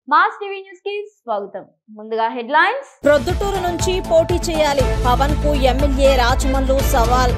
MassTv news కి స్వాగతం. ముందుగా హెడ్లైన్స్. ప్రొద్దుటూరు నుంచి పోటీ చేయాలి, పవన్ కు ఎమ్మెల్యే రాజమల్లు సవాల్.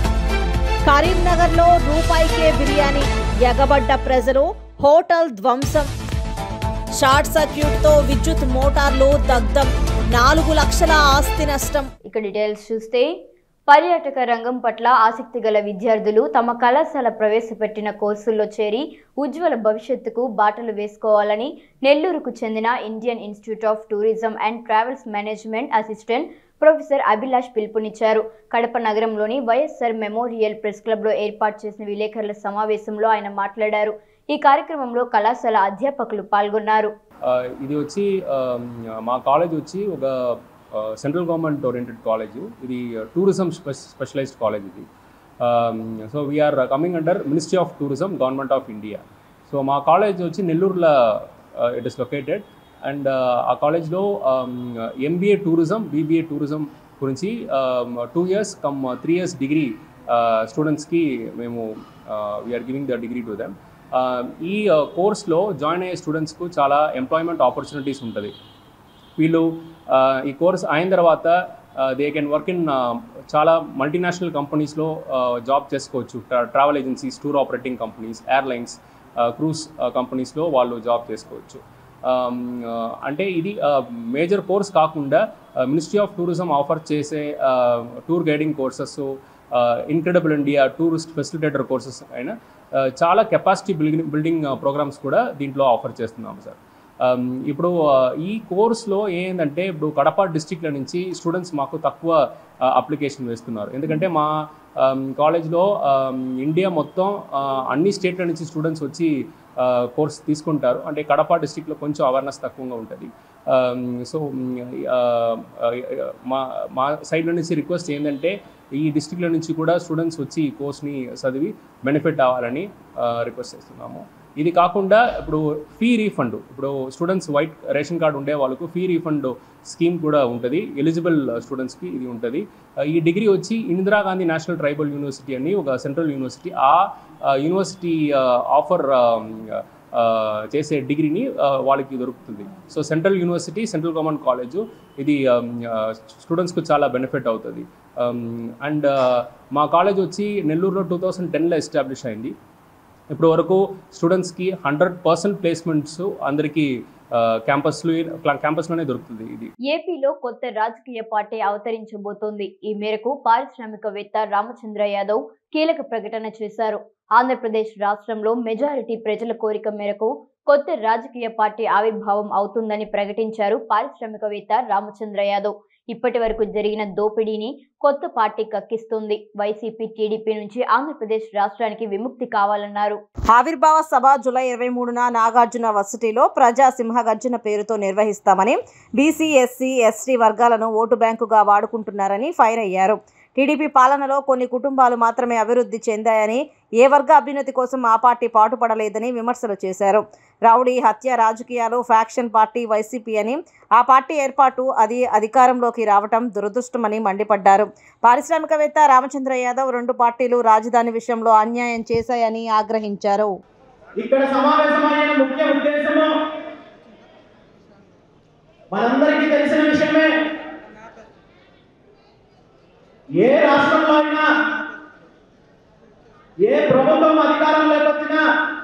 కరీంనగర్ లో రూపాయికే బిర్యానీ, ఎగబడ్డ ప్రజలు, హోటల్ ధ్వంసం. షార్ట్ సర్క్యూట్ తో విద్యుత్ మోటార్లు దగ్ధం, 4 లక్షల ఆస్తి నష్టం. ఇక డీటెయిల్స్ చూస్తే, పర్యాటక రంగం పట్ల ఆసక్తి గల విద్యార్థులు తమ కళాశాల ప్రవేశపెట్టిన కోర్సుల్లో చేరి ఉజ్వల భవిష్యత్తుకు బాటలు వేసుకోవాలని నెల్లూరుకు చెందిన Indian institute of tourism and travels management assistant professor Abhilash పిలుపునిచ్చారు. కడప నగరంలోని వైఎస్ఆర్ మెమోరియల్ ప్రెస్ క్లబ్లో ఏర్పాటు చేసిన విలేకరుల సమావేశంలో ఆయన మాట్లాడారు. ఈ కార్యక్రమంలో కళాశాల అధ్యాపకులు పాల్గొన్నారు. ఇది వచ్చి మా కాలేజ్ వచ్చి ఒక సెంట్రల్ గవర్నమెంట్ ఓరియంటెడ్ కాలేజ్. ఇది టూరిజం స్పెషలైజ్డ్ కాలేజ్ ఇది. So we are coming under ministry of tourism, government of India. So మా కాలేజ్ వచ్చి నెల్లూరులో ఇట్ ఇస్ లొకేటెడ్. అండ్ ఆ కాలేజ్లో ఎంబీఏ టూరిజం, బీబీఏ టూరిజం గురించి 2 years కమ్ 3 years డిగ్రీ స్టూడెంట్స్కి మేము we are giving the degree to them. ఈ కోర్స్లో జాయిన్ అయ్యే స్టూడెంట్స్కు చాలా ఎంప్లాయ్మెంట్ ఆపర్చునిటీస్ ఉంటుంది. వీళ్ళు ఈ కోర్స్ అయిన తర్వాత దే కెన్ వర్క్ ఇన్ చాలా మల్టీనేషనల్ కంపెనీస్లో జాబ్ చేసుకోవచ్చు. Travel agencies, tour operating companies, airlines, cruise కంపెనీస్లో వాళ్ళు జాబ్ చేసుకోవచ్చు. అంటే ఇది మేజర్ కోర్స్ కాకుండా మినిస్ట్రీ ఆఫ్ టూరిజం ఆఫర్ చేసే tour guiding courses, incredible India tourist facilitator courses అయినా చాలా కెపాసిటీ బిల్డింగ్ ప్రోగ్రామ్స్ కూడా దీంట్లో ఆఫర్ చేస్తున్నాము సార్. ఇప్పుడు ఈ కోర్స్లో ఏంటంటే, ఇప్పుడు కడప డిస్టిక్ల నుంచి స్టూడెంట్స్ మాకు తక్కువ అప్లికేషన్ వేస్తున్నారు. ఎందుకంటే మా కాలేజ్లో ఇండియా మొత్తం అన్ని స్టేట్ల నుంచి స్టూడెంట్స్ వచ్చి కోర్స్ తీసుకుంటారు. అంటే కడప డిస్టిక్లో కొంచెం అవేర్నెస్ తక్కువగా ఉంటుంది. సో మా సైడ్ నుంచి రిక్వెస్ట్ ఏంటంటే, ఈ డిస్టిక్ల నుంచి కూడా స్టూడెంట్స్ వచ్చి ఈ కోర్స్ని చదివి బెనిఫిట్ అవ్వాలని రిక్వెస్ట్ చేస్తున్నాము. ఇది కాకుండా ఇప్పుడు ఫీ రీఫండ్, ఇప్పుడు స్టూడెంట్స్ వైట్ రేషన్ కార్డు ఉండే వాళ్ళకు ఫీ రీఫండ్ స్కీమ్ కూడా ఉంటుంది. ఎలిజిబుల్ స్టూడెంట్స్కి ఇది ఉంటుంది. ఈ డిగ్రీ వచ్చి ఇందిరాగాంధీ నేషనల్ ట్రైబల్ యూనివర్సిటీ అని ఒక సెంట్రల్ యూనివర్సిటీ, ఆ యూనివర్సిటీ ఆఫర్ చేసే డిగ్రీని వాళ్ళకి దొరుకుతుంది. So central university, central government college, ఇది స్టూడెంట్స్కు చాలా బెనిఫిట్ అవుతుంది. అండ్ మా కాలేజ్ వచ్చి నెల్లూరులో 2010లో ఎస్టాబ్లిష్ అయింది. ఇప్పుడు వరకు స్టూడెంట్స్కి 100% ప్లేస్మెంట్స్ అందరికీ క్యాంపస్లోనే దొరుకుతుంది. ఇది ఏపీలో కొత్త రాజకీయ పార్టీ అవతరించబోతోంది. ఈ మేరకు పారిశ్రామికవేత్త రామచంద్ర యాదవ్ కీలక ప్రకటన చేశారు. ఆంధ్రప్రదేశ్ రాష్ట్రంలో మెజారిటీ ప్రజల కోరిక మేరకు కొత్త రాజకీయ పార్టీ ఆవిర్భావం అవుతుందని ప్రకటించారు పారిశ్రామికవేత్త రామచంద్ర యాదవ్. ఇప్పటి వరకు జరిగిన దోపిడీని కొత్త పార్టీ కక్కిస్తుంది. వైసీపీ, టీడీపీ నుంచి ఆంధ్రప్రదేశ్ రాష్ట్రానికి విముక్తి కావాలన్నారు. ఆవిర్భావ సభ జూలై 23న నాగార్జున వర్సిటీలో ప్రజా సింహగర్జన పేరుతో నిర్వహిస్తామని, బీసీ, ఎస్సీ, ఎస్టీ వర్గాలను ఓటు బ్యాంకుగా వాడుకుంటున్నారని ఫైర్ అయ్యారు. టీడీపీ పాలనలో కొన్ని కుటుంబాలు మాత్రమే అభివృద్ధి చెందాయని, ఏ వర్గ అభ్యున్నతి కోసం ఆ పార్టీ పాటుపడలేదని విమర్శలు చేశారు. రౌడీ, హత్య రాజకీయాలు, ఫ్యాక్షన్ పార్టీ వైసీపీ అని, ఆ పార్టీ ఏర్పాటు, అది అధికారంలోకి రావటం దురదృష్టమని మండిపడ్డారు. పారిశ్రామికవేత్త రామచంద్ర యాదవ్ 2 పార్టీలు రాజధాని విషయంలో అన్యాయం చేశాయని ఆగ్రహించారు. ఇక్కడ సమావేశమైన ముఖ్య ఉద్దేశము మనందరికీ తెలిసిన విషయమే. ఏ రాష్ట్రంలో అయినా, ఏ ప్రభుత్వం అధికారంలోకి వచ్చినా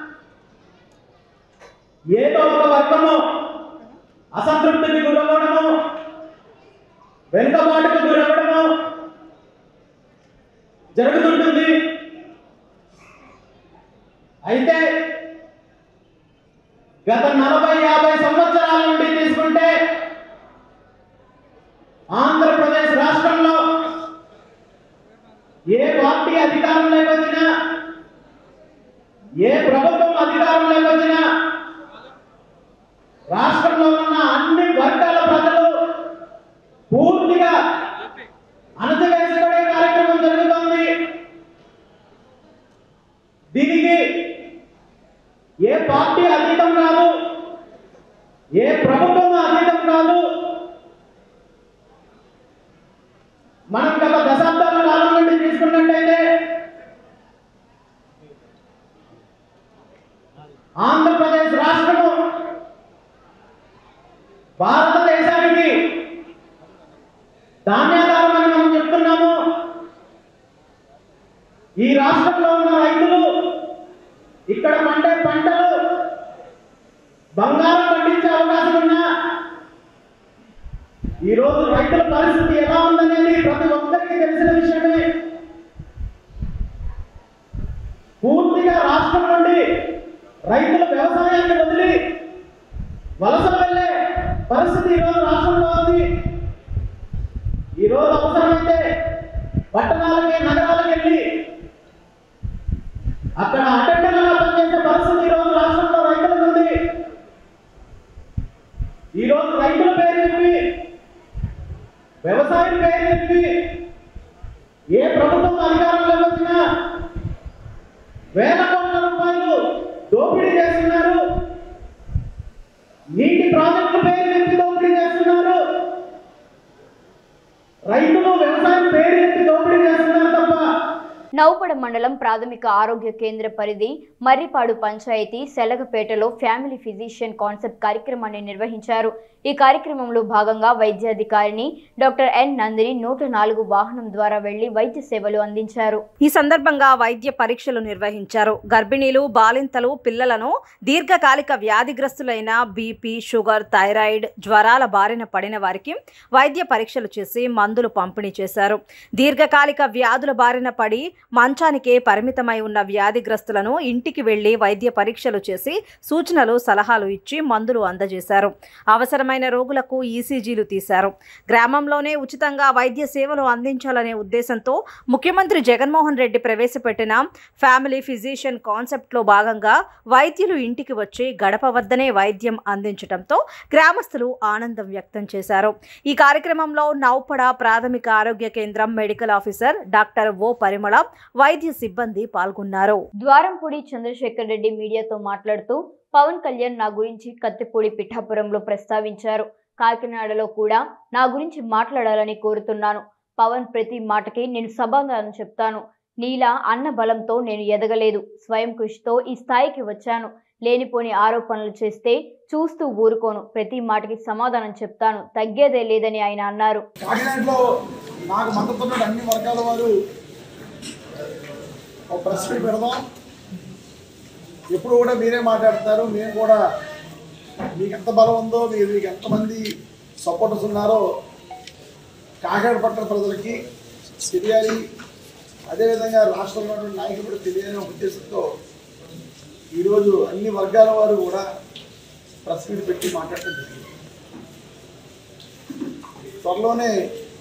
ఏదో ఒక వర్గము అసంతృప్తికి గురవ్వడము, వెనుకబాటుకు గురవ్వడము జరుగుతుంటుంది. అయితే గత 40-50 సంవత్సరాల నుండి తీసుకుంటే ఆంధ్రప్రదేశ్ రాష్ట్రంలో ఏ పార్టీ అధికారంలోకి వచ్చినా, ఏ ప్రభుత్వం అధికారంలోకి వచ్చినా రాష్ట్రంలో ఉన్న అన్ని వర్గాల ప్రజలు పూర్తిగా అణచివేసబడే కార్యక్రమం జరుగుతోంది. దీనికి ఏ పార్టీ అతీతం కాదు, ఏ ప్రభుత్వం అతీతం కాదు. మనం గత దశాబ్దాల కాలం నుండి తీసుకున్నట్టయితే ఆంధ్రప్రదేశ్ రాష్ట్రము భారతదేశానికి ధాన్యాగారమని మనం చెప్తున్నాము. ఈ రాష్ట్రంలో ఉన్న రైతులు ఇక్కడ పండే పంటలు బంగారం పండించే అవకాశం ఉన్నా ఈరోజు రైతుల పరిస్థితి ఎలా ఉందనేది ప్రతి ఒక్కరికి తెలిసిన విషయమే. పూర్తిగా రాష్ట్రం నుండి రైతుల వ్యవసాయాన్ని వదిలి వలస వెళ్ళే పరిస్థితి ఈరోజు రాష్ట్రంలో ఉంది. ఈరోజు అవసరమైతే పట్టణాలకి నగరాలకు వెళ్ళి అక్కడ అటెండర్లుగా పనిచేసే పరిస్థితి ఈరోజు రాష్ట్రంలో రైతులకు ఉంది. ఈరోజు రైతుల పేరు చెప్పి వ్యవసాయం పేరు చెప్పి ఏ ప్రభుత్వం అధికారంలోకి వచ్చినా వేల కోట్ల రూపాయలు దోపిడీ చేస్తున్నారు. నీటి ప్రాజెక్టుల పేరు చెప్పి దోపిడీ చేస్తున్నారు. రైతులు వ్యవసాయం పేరు చెప్పి దోపిడీ చేస్తున్నారు తప్ప. నౌపడ మండలం ప్రాథమిక ఆరోగ్య కేంద్ర పరిధి మర్రిపాడు పంచాయతీ సెలగపేటలో ఫ్యామిలీ ఫిజిషియన్ కాన్సెప్ట్ కార్యక్రమాన్ని నిర్వహించారు. ఈ కార్యక్రమంలో భాగంగా వైద్యాధికారిని డాక్టర్ ఎన్ నందిని 104 వాహనం ద్వారా వెళ్లి వైద్య సేవలు అందించారు. ఈ సందర్భంగా వైద్య పరీక్షలు నిర్వహించారు. గర్భిణీలు, బాలింతలు, పిల్లలను దీర్ఘకాలిక వ్యాధిగ్రస్తులైన బీపీ, షుగర్, థైరాయిడ్, జ్వరాల బారిన పడిన వారికి వైద్య పరీక్షలు చేసి మందులు పంపిణీ చేశారు. దీర్ఘకాలిక వ్యాధుల బారిన పడి మంచానికే పరిమితమై ఉన్న వ్యాధిగ్రస్తులను ఇంటికి వెళ్లి వైద్య పరీక్షలు చేసి సూచనలు, సలహాలు ఇచ్చి మందులు అందజేశారు. అవసరమైన రోగులకు ఈసీజీలు తీశారు. గ్రామంలోనే ఉచితంగా వైద్య సేవలు అందించాలనే ఉద్దేశంతో ముఖ్యమంత్రి జగన్మోహన్ రెడ్డి ప్రవేశపెట్టిన ఫ్యామిలీ ఫిజిషియన్ కాన్సెప్ట్లో భాగంగా వైద్యులు ఇంటికి వచ్చి గడప వద్దనే వైద్యం అందించడంతో గ్రామస్తులు ఆనందం వ్యక్తం చేశారు. ఈ కార్యక్రమంలో నౌపడ ప్రాథమిక ఆరోగ్య కేంద్రం medical officer doctor O Parimala, వైద్య సిబ్బంది పాల్గొన్నారు. ద్వారంపూడి చంద్రశేఖర్ రెడ్డి మీడియాతో మాట్లాడుతూ పవన్ కళ్యాణ్ నా గురించి కత్తిపూడి పిఠాపురంలో ప్రస్తావించారు. కాకినాడలో కూడా నా గురించి మాట్లాడాలని కోరుతున్నాను. పవన్ ప్రతి మాటకి నేను సమాధానం చెప్తాను. నీలా అన్న బలంతో నేను ఎదగలేదు. స్వయం కృషితో ఈ స్థాయికి వచ్చాను. లేనిపోని ఆరోపణలు చేస్తే చూస్తూ ఊరుకోను. ప్రతి మాటకి సమాధానం చెప్తాను. తగ్గేదే లేదని ఆయన అన్నారు. కాకినాడలో నాకు మద్దతు అన్ని వర్గాల వారు ఒక ప్రెస్ మీట్ పెడదాం. ఎప్పుడు కూడా మీరే మాట్లాడతారు. మేము కూడా మీకు ఎంత బలం ఉందో, మీకు ఎంతమంది సపోర్టర్స్ ఉన్నారో కాకినాడ పట్టణ ప్రజలకి తెలియాలి. అదేవిధంగా రాష్ట్రంలో ఉన్న నాయకులు కూడా తెలియాలనే ఉద్దేశంతో ఈరోజు అన్ని వర్గాల వారు కూడా ప్రెస్ మీట్ పెట్టి మాట్లాడటం జరిగింది. త్వరలోనే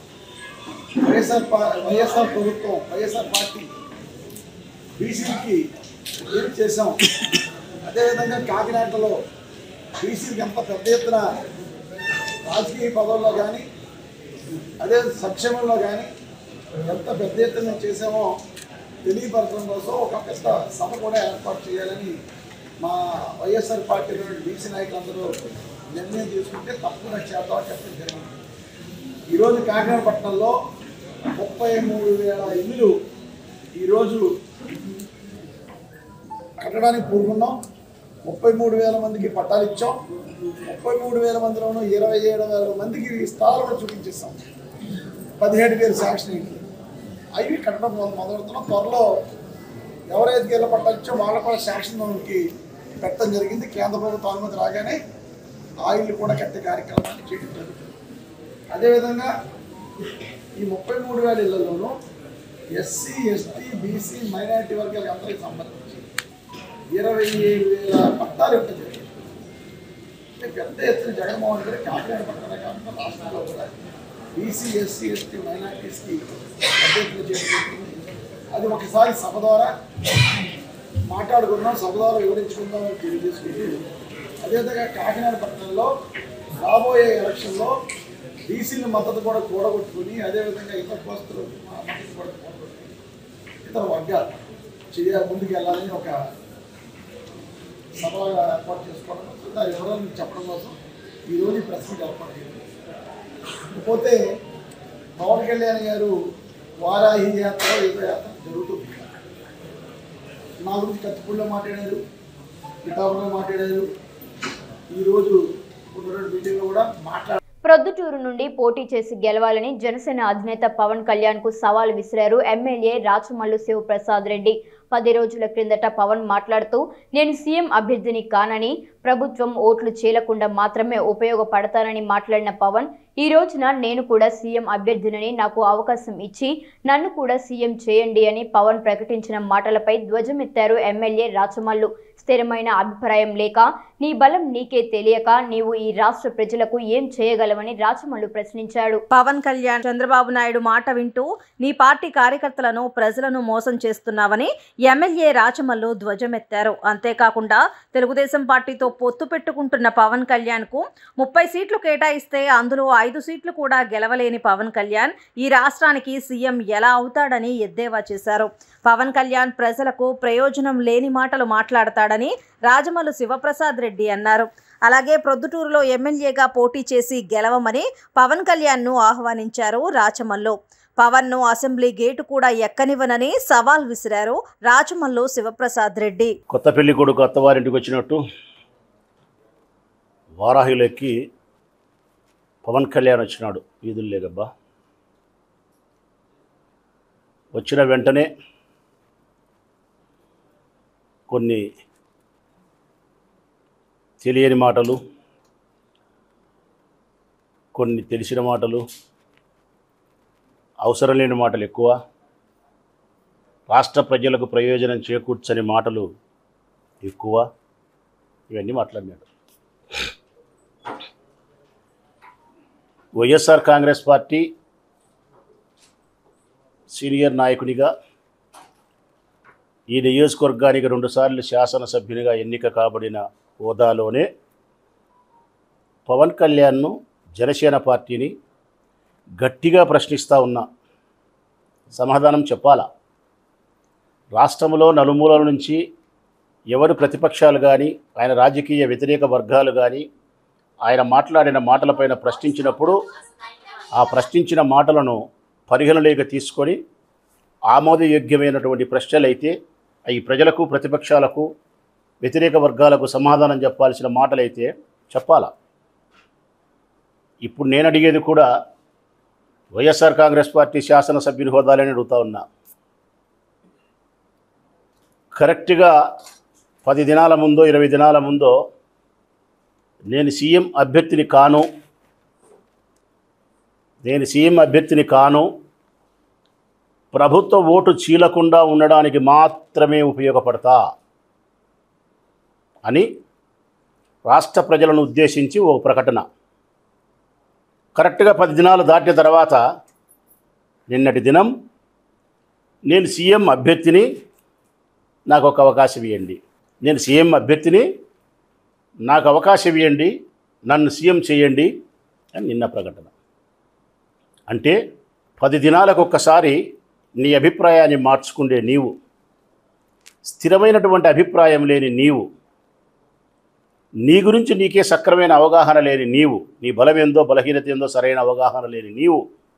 వైఎస్ఆర్ ప్రభుత్వం, వైఎస్ఆర్ పార్టీ బీసీకి ఏం చేసాం, అదేవిధంగా కాకినాడలో బీసీకి ఎంత పెద్ద ఎత్తున రాజకీయ పదవుల్లో కానీ అదే సంక్షేమంలో కానీ ఎంత పెద్ద ఎత్తున చేసామో తెలియపరచడం కోసం ఒక పెద్ద సభ కూడా ఏర్పాటు చేయాలని మా వైఎస్ఆర్ పార్టీలోని బీసీ నాయకులందరూ నిర్ణయం తీసుకుంటే తప్పకుండా చేద్దామని చెప్పడం జరిగింది. ఈరోజు కాకినాడ పట్టణంలో 33,000 ఇల్లులు ఈరోజు కట్టడానికి పూనుకున్నాం. 33,000 మందికి పట్టాలు ఇచ్చాం. 33,000 మందిలోనూ 27,000 మందికి స్థలాలు కూడా చూపించేస్తాం. 17,000 శాంక్షన్ అయింది. అవి కట్టడం మొదలెడుతున్నాం. త్వరలో ఎవరైతే ఇళ్ళ పట్టాలు ఇచ్చో వాళ్ళకు కూడా శాంక్షన్కి పెట్టడం జరిగింది. కేంద్ర ప్రభుత్వం అనుమతి రాగానే ఆ ఇల్లు కూడా కట్టే కార్యక్రమాన్ని చేయడం జరుగుతుంది. అదేవిధంగా ఈ 33,000 ఇళ్లలోనూ ఎస్సీ, ఎస్టీ, బీసీ, మైనారిటీ వర్గాలకు అందరికీ సంబంధించి 27,000 పట్టాలు ఇవ్వడం జరిగింది. పెద్ద ఎత్తున జగన్మోహన్ రెడ్డి కాకినాడ పట్టణ కాకుండా రాష్ట్రంలో కూడా బీసీ, ఎస్సీ, ఎస్టీ, మైనారిటీస్కి పెద్ద ఎత్తున చేస్తుంది. అది ఒకసారి సభ ద్వారా మాట్లాడుకుందాం, సభ ద్వారా వివరించుకుందాం అని తెలియజేసుకుంటూ, అదేవిధంగా కాకినాడ పట్టణంలో రాబోయే ఎలక్షన్లో బీసీల మద్దతు కూడా కూడగొట్టుకుని, అదేవిధంగా ఇతర కులస్తులు మద్దతు కూడా కూడగొట్టుకుని ఇతర వర్గాలు ముందుకు వెళ్ళాలని ఒక సభగా ఏర్పాటు చేసుకోవడం కోసం, దాని వివరాలను చెప్పడం కోసం ఈరోజు ఈ ప్రెస్ మీట్ ఏర్పాటు చేయాలి. ఇకపోతే పవన్ కళ్యాణ్ గారు వారాహి యాత్ర, ఏదో యాత్ర జరుగుతుంది. నా గురించి కత్తిపూడిలో మాట్లాడారు, పిఠాపురంలో మాట్లాడారు. ఈరోజు ఇప్పుడు మీటింగ్లో కూడా ప్రొద్దుటూరు నుండి పోటీ చేసి గెలవాలని జనసేన అధినేత పవన్ కళ్యాణ్ కు సవాల్ విసిరారు ఎమ్మెల్యే రాచమల్లు శివప్రసాద్ రెడ్డి. 10 రోజుల క్రిందట పవన్ మాట్లాడుతూ నేను సీఎం అభ్యర్థిని కానని, ప్రభుత్వం ఓట్లు చీలకుండా మాత్రమే ఉపయోగపడతానని మాట్లాడిన పవన్ ఈ రోజున నేను కూడా సీఎం అభ్యర్థినని, నాకు అవకాశం ఇచ్చి నన్ను కూడా సీఎం చేయండి అని పవన్ ప్రకటించిన మాటలపై ధ్వజమెత్తారు ఎమ్మెల్యే రాచమల్లు. స్థిరమైన అభిప్రాయం లేక, నీ బలం నీకే తెలియక నీవు ఈ రాష్ట్ర ప్రజలకు ఏం చేయగలవని రాచమల్లు ప్రశ్నించాడు. పవన్ కళ్యాణ్ చంద్రబాబు నాయుడు మాట వింటూ నీ పార్టీ కార్యకర్తలను, ప్రజలను మోసం చేస్తున్నావని ఎమ్మెల్యే రాచమల్లు ధ్వజమెత్తారు. అంతేకాకుండా తెలుగుదేశం పార్టీతో పొత్తు పెట్టుకుంటున్న పవన్ కళ్యాణ్ కు 30 సీట్లు కేటాయిస్తే అందులో 5 సీట్లు కూడా గెలవలేని పవన్ కళ్యాణ్ ఈ రాష్ట్రానికి సీఎం ఎలా అవుతాడని ఎద్దేవా చేశారు. పవన్ కళ్యాణ్ ప్రజలకు ప్రయోజనం లేని మాటలు మాట్లాడతాడని రాజమల్లు శివప్రసాద్ రెడ్డి అన్నారు. అలాగే ప్రొద్దుటూరులో ఎమ్మెల్యేగా పోటీ చేసి గెలవమని పవన్ కళ్యాణ్ను ఆహ్వానించారు రాచమల్లు. పవన్ను అసెంబ్లీ గేటు కూడా ఎక్కనివ్వనని సవాల్ విసిరారు రాచమల్లు శివప్రసాద్ రెడ్డి. కొత్త పెళ్లి కొడుకు అత్తవారింటికి వచ్చినట్టు వారాహిలోకి పవన్ కళ్యాణ్ వచ్చినాడు వీధుల్లేగబ్బా. వచ్చిన వెంటనే కొన్ని తెలియని మాటలు, కొన్ని తెలిసిన మాటలు, అవసరం లేని మాటలు ఎక్కువ, రాష్ట్ర ప్రజలకు ప్రయోజనం చేకూర్చని మాటలు ఎక్కువ, ఇవన్నీ మాట్లాడినాడు. వైఎస్ఆర్ కాంగ్రెస్ పార్టీ సీనియర్ నాయకునిగా ఈ నియోజకవర్గానికి 2 సార్లు శాసనసభ్యునిగా ఎన్నిక కాబడిన హోదాలోనే పవన్ కళ్యాణ్ను, జనసేన పార్టీని గట్టిగా ప్రశ్నిస్తూ ఉన్నా. సమాధానం చెప్పాలా? రాష్ట్రంలో నలుమూలల నుంచి ఎవరు ప్రతిపక్షాలు కానీ, ఆయన రాజకీయ వ్యతిరేక వర్గాలు కానీ ఆయన మాట్లాడిన మాటలపైన ప్రశ్నించినప్పుడు ఆ ప్రశ్నించిన మాటలను పరిగణలోకి తీసుకొని ఆమోదయోగ్యమైనటువంటి ప్రశ్నలైతే అవి ప్రజలకు, ప్రతిపక్షాలకు, వ్యతిరేక వర్గాలకు సమాధానం చెప్పాల్సిన మాటలైతే చెప్పాలా. ఇప్పుడు నేను అడిగేది కూడా వైఎస్ఆర్ కాంగ్రెస్ పార్టీ శాసనసభ్యుని హోదాలని అడుగుతా ఉన్నా. కరెక్ట్గా 10 దినాల ముందో 20 దినాల ముందో నేను సీఎం అభ్యర్థిని కాను, ప్రభుత్వ ఓటు చీలకుండా ఉండడానికి మాత్రమే ఉపయోగపడతా అని రాష్ట్ర ప్రజలను ఉద్దేశించి ఓ ప్రకటన. కరెక్ట్గా 10 దినాలు దాటిన తర్వాత నిన్నటి దినం నేను సీఎం అభ్యర్థిని, నాకు ఒక అవకాశం ఇవ్వండి, నేను సీఎం అభ్యర్థిని, నాకు అవకాశం ఇవ్వండి, నన్ను సీఎం చేయండి అని నిన్న ప్రకటన. అంటే 10 దినాలకు ఒక్కసారి నీ అభిప్రాయాన్ని మార్చుకుండే నీవు, స్థిరమైనటువంటి అభిప్రాయం లేని నీవు, నీ గురించి నీకే సక్రమైన అవగాహన లేని నీవు, నీ బలమేందో బలహీనత ఏందో సరైన అవగాహన లేని నీవు,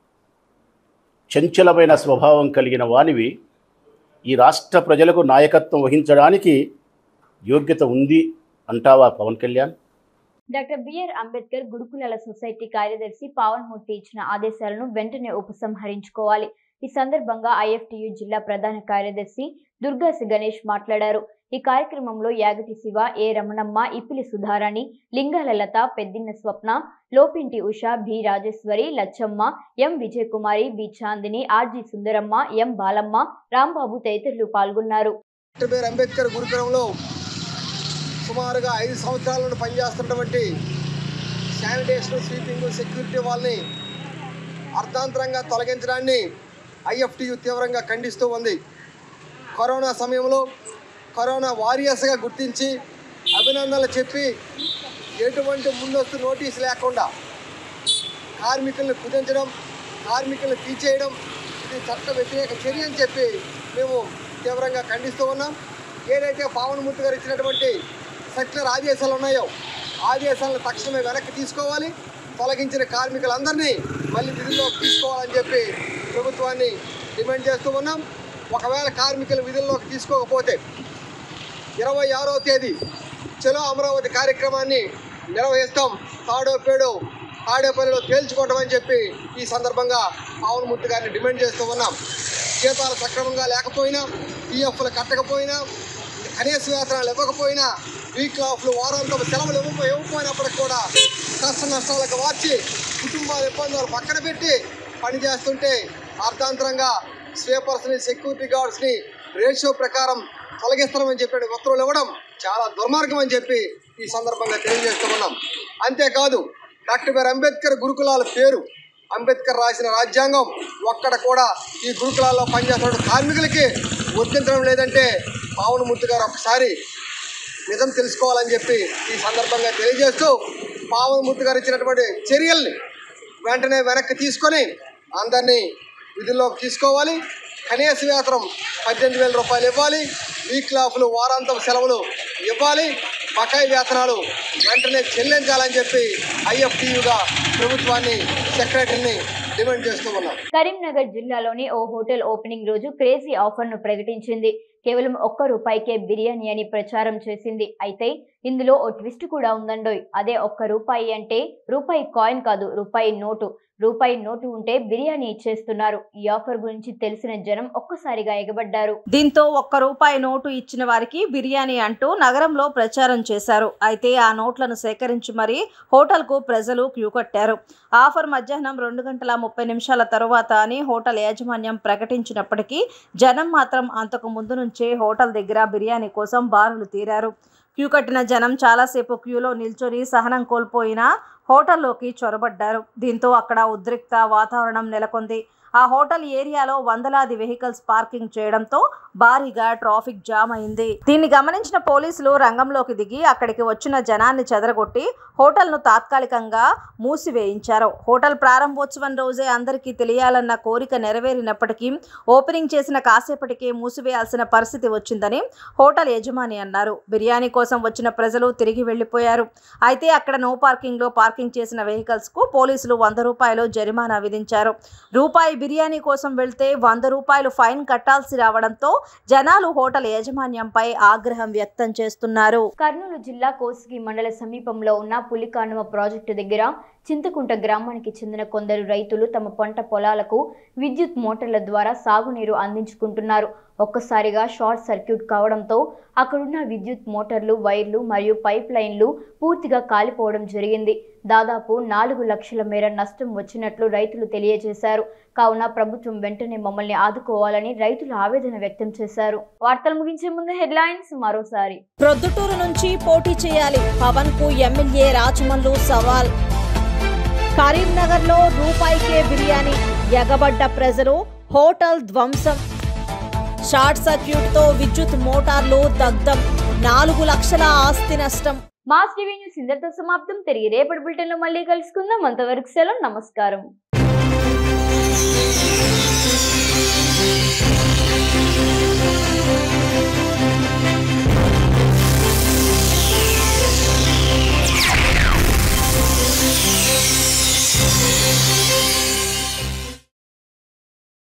చంచలమైన స్వభావం కలిగిన వానివి ఈ రాష్ట్ర ప్రజలకు నాయకత్వం వహించడానికి యోగ్యత ఉంది అంటావా పవన్ కళ్యాణ్? డాక్టర్ బిఆర్ అంబేద్కర్ గురుకులాల సొసైటీ కార్యదర్శి పవన్ మూర్తి ఇచ్చిన ఆదేశాలను వెంటనే ఉపసంహరించుకోవాలి. ఈ సందర్భంగా ఐఎఫ్టియు జిల్లా ప్రధాన కార్యదర్శి దుర్గాసి గణేష్ మాట్లాడారు. ఈ కార్యక్రమంలో Yagati Siva, A Ramanamma, Ippili Sudharani, Lingala Latha, Peddinna Swapna, Lopinti Usha, B Rajeshwari, Lachamma, M Vijayakumari, B Chandini, R G Sundaramma, M Balamma, Rambabu తదితరులు పాల్గొన్నారు. డాక్టర్ అంబేద్కర్ గురుకులంలో సుమారుగా 5 సంవత్సరాల నుండి పనిచేస్తున్నటువంటి శానిటేషన్, స్వీపింగ్, సెక్యూరిటీ వాళ్ళని అర్థాంతరంగా తొలగించడాన్ని ఐఎఫ్టియు తీవ్రంగా ఖండిస్తూ ఉంది. కరోనా సమయంలో కరోనా వారియర్స్గా గుర్తించి అభినందనలు చెప్పి ఎటువంటి ముందస్తు నోటీసు లేకుండా కార్మికులను కుదించడం, కార్మికులను తీసేయడం ఇది చట్ట వ్యతిరేక చర్య అని చెప్పి మేము తీవ్రంగా ఖండిస్తూ ఉన్నాం. ఏదైతే పావనమూర్తి గారు ఇచ్చినటువంటి సర్క్యులర్ ఆదేశాలు ఉన్నాయో ఆదేశాలను తక్షణమే వెనక్కి తీసుకోవాలి, తొలగించిన కార్మికులందరినీ మళ్ళీ విధుల్లోకి తీసుకోవాలని చెప్పి ప్రభుత్వాన్ని డిమాండ్ చేస్తూ ఉన్నాం. ఒకవేళ కార్మికులు విధుల్లోకి తీసుకోకపోతే 26వ తేదీ చలో అమరావతి కార్యక్రమాన్ని నిర్వహిస్తాం. తాడో పేడో తాడేపల్లిలో తేల్చుకోవటం అని చెప్పి ఈ సందర్భంగా పావనమూర్తి గారిని డిమాండ్ చేస్తూ ఉన్నాం. జీతాలు సక్రమంగా లేకపోయినా, పిఎఫ్లు కట్టకపోయినా, కనీస వేతనాలు ఇవ్వకపోయినా, వీక్ ఆఫ్లు వారాంతపు సెలవులు ఇవ్వకపోయినప్పటికి కూడా కష్ట నష్టాలకు వార్చి కుటుంబాల ఇబ్బందులు పక్కన పెట్టి పనిచేస్తుంటే అర్ధాంతరంగా స్వీపర్స్ని, సెక్యూరిటీ గార్డ్స్ని రేషియో ప్రకారం తొలగిస్తామని చెప్పి ఉత్తర్వులు ఇవ్వడం చాలా దుర్మార్గం అని చెప్పి ఈ సందర్భంగా తెలియజేస్తూ ఉన్నాం. అంతేకాదు డాక్టర్ అంబేద్కర్ గురుకులాల పేరు, అంబేద్కర్ రాసిన రాజ్యాంగం ఒక్కడ కూడా ఈ గురుకులాల్లో పనిచేస్తున్న కార్మికులకి వర్తించడం లేదంటే పావనమూర్తి గారు ఒకసారి నిజం తెలుసుకోవాలని చెప్పి ఈ సందర్భంగా తెలియజేస్తూ పావనమూర్తి గారు ఇచ్చినటువంటి చర్యల్ని వెంటనే వెనక్కి తీసుకొని అందరినీ విధుల్లోకి తీసుకోవాలి. కనీస వేతనం 18,000 రూపాయలు ఇవ్వాలి. వీక్ ఆఫ్లు వారాంతం సెలవులు ఇవ్వాలి. బకాయి వేతనాలు వెంటనే చెల్లించాలని చెప్పి ఐఎఫ్టీయూగా ప్రభుత్వాన్ని, సెక్రటరీని డిమాండ్ చేస్తూ ఉన్నాం. కరీంనగర్ జిల్లాలోని ఓ హోటల్ ఓపెనింగ్ రోజు క్రేజీ ఆఫర్ను ప్రకటించింది. కేవలం ₹1 బిర్యానీ అని ప్రచారం చేసింది. అయితే ఇందులో ఓ ట్విస్ట్ కూడా ఉందండోయ్. అదే ₹1 అంటే రూపాయి కాయిన్ కాదు, రూపాయి నోటు. రూపాయి నోటు ఉంటే బిర్యానీ ఇచ్చేస్తున్నారు. ఈ ఆఫర్ గురించి తెలిసిన జనం ఒక్కసారిగా ఎగబడ్డారు. దీంతో ₹1 నోటు ఇచ్చిన వారికి బిర్యానీ అంటూ నగరంలో ప్రచారం చేశారు. అయితే ఆ నోట్లను సేకరించి మరీ హోటల్కు ప్రజలు క్యూ కట్టారు. ఆఫర్ మధ్యాహ్నం 2:30 తరువాత అని హోటల్ యాజమాన్యం ప్రకటించినప్పటికీ జనం మాత్రం అంతకు ముందు నుంచే హోటల్ దగ్గర బిర్యానీ కోసం బారులు తీరారు. క్యూ కట్టిన జనం చాలాసేపు క్యూలో నిల్చొని సహనం కోల్పోయినా హోటల్లోకి చొరబడ్డారు. దీంతో అక్కడ ఉద్రిక్త వాతావరణం నెలకొంది. ఆ హోటల్ ఏరియాలో వందలాది వెహికల్స్ పార్కింగ్ చేయడంతో భారీగా ట్రాఫిక్ జామ్ అయింది. దీన్ని గమనించిన పోలీసులు రంగంలోకి దిగి అక్కడికి వచ్చిన జనాన్ని చెదరగొట్టి హోటల్ను తాత్కాలికంగా మూసివేయించారు. హోటల్ ప్రారంభోత్సవం రోజే అందరికీ తెలియాలన్న కోరిక నెరవేరినప్పటికీ ఓపెనింగ్ చేసిన కాసేపటికే మూసివేయాల్సిన పరిస్థితి వచ్చిందని హోటల్ యజమాని అన్నారు. బిర్యానీ కోసం వచ్చిన ప్రజలు తిరిగి వెళ్లిపోయారు. అయితే అక్కడ నో పార్కింగ్లో పార్కింగ్ చేసిన వెహికల్స్కు పోలీసులు ₹100 జరిమానా విధించారు. రూపాయి బిర్యానీ కోసం వెళ్తే ₹100 ఫైన్ కట్టాల్సి రావడంతో జనాలు హోటల్ యాజమాన్యంపై ఆగ్రహం వ్యక్తం చేస్తున్నారు. కర్నూలు జిల్లా కోసిగి మండల సమీపంలో ఉన్న పులికానుమ ప్రాజెక్టు దగ్గర చింతకుంట గ్రామానికి చెందిన కొందరు రైతులు తమ పంట పొలాలకు విద్యుత్ మోటార్ల ద్వారా సాగునీరు అందించుకుంటున్నారు. ఒక్కసారిగా షార్ట్ సర్క్యూట్ కావడంతో అక్కడున్న విద్యుత్ మోటార్లు, వైర్లు మరియు పైప్ లైన్లు పూర్తిగా కాలిపోవడం జరిగింది. దాదాపు 4 లక్షల మేర నష్టం వచ్చినట్లు రైతులు తెలియజేశారు. కావున ప్రభుత్వం వెంటనే మమ్మల్ని ఆదుకోవాలని రైతులు ఆవేదన వ్యక్తం చేశారు. వార్తలు ముగించే ముందు హెడ్లైన్స్ మరోసారి. ప్రొద్దుటూరు నుంచి పోటీ చేయాలి, పవన్ కు ఎమ్మెల్యే రాజమల్లు సవాల్. కరీంనగర్లో ₹1 బిర్యానీ, ఎగబడ్డ ప్రజలు, హోటల్ ధ్వంసం. షార్ట్ సర్క్యూట్తో విద్యుత్ మోటార్లు దగ్ధం, 4 లక్షల ఆస్తి నష్టం. MassTv న్యూస్ ఇంతటితో సమాప్తం. తిరిగి రేపటి బులెటిన్లో మళ్ళీ కలుసుకుందాం. అంతవరకు సెలవు, నమస్కారం.